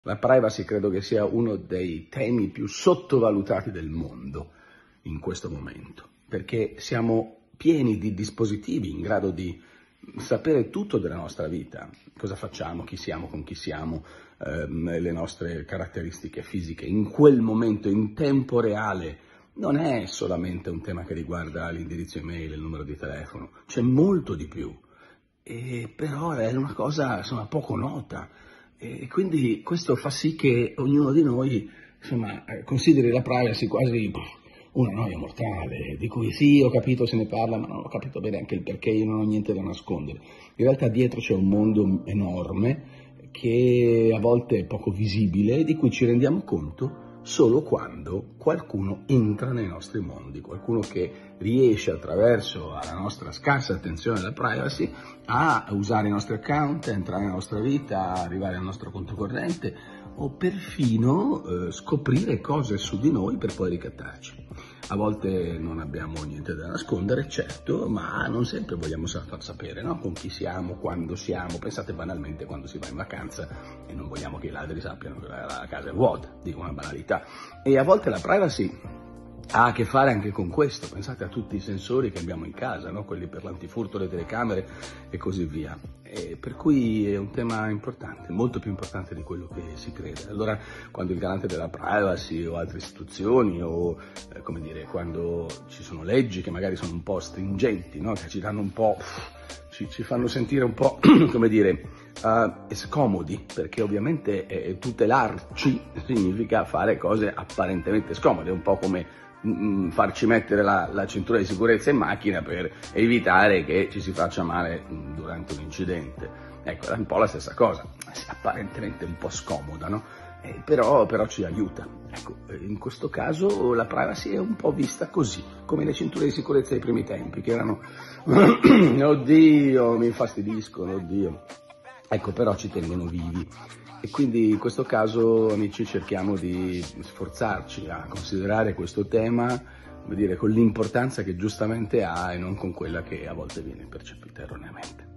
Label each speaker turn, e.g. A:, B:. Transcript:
A: La privacy credo che sia uno dei temi più sottovalutati del mondo in questo momento, perché siamo pieni di dispositivi in grado di sapere tutto della nostra vita, cosa facciamo, chi siamo, con chi siamo, le nostre caratteristiche fisiche, in quel momento, in tempo reale. Non è solamente un tema che riguarda l'indirizzo email, il numero di telefono, c'è molto di più, però è una cosa insomma poco nota. E quindi questo fa sì che ognuno di noi consideri la privacy quasi una noia mortale, di cui sì, ho capito, se ne parla, ma non ho capito bene anche il perché, io non ho niente da nascondere. In realtà dietro c'è un mondo enorme che a volte è poco visibile e di cui ci rendiamo conto solo quando qualcuno entra nei nostri mondi, qualcuno che riesce attraverso la nostra scarsa attenzione alla privacy a usare i nostri account, a entrare nella nostra vita, a arrivare al nostro conto corrente o perfino scoprire cose su di noi per poi ricattarci. A volte non abbiamo niente da nascondere, certo, ma non sempre vogliamo far sapere, no? Con chi siamo, quando siamo. Pensate banalmente quando si va in vacanza e non vogliamo che i ladri sappiano che la casa è vuota, dico una banalità. E a volte la privacy ha a che fare anche con questo, pensate a tutti i sensori che abbiamo in casa, no? Quelli per l'antifurto, le telecamere e così via. Per cui è un tema importante, molto più importante di quello che si crede. Allora, quando il garante della privacy o altre istituzioni o quando ci sono leggi che magari sono un po' stringenti, no? Che ci danno un po', ci fanno sentire un po' scomodi, perché ovviamente tutelarci significa fare cose apparentemente scomode, un po' come farci mettere la cintura di sicurezza in macchina per evitare che ci si faccia male durante un incidente. Ecco, è un po' la stessa cosa, apparentemente un po' scomoda, no? Però ci aiuta. Ecco, in questo caso la privacy è un po' vista così, come le cinture di sicurezza dei primi tempi, che erano oddio, mi infastidiscono, oddio. Ecco, però ci tengono vivi. E quindi in questo caso, amici, cerchiamo di sforzarci a considerare questo tema, con l'importanza che giustamente ha e non con quella che a volte viene percepita erroneamente.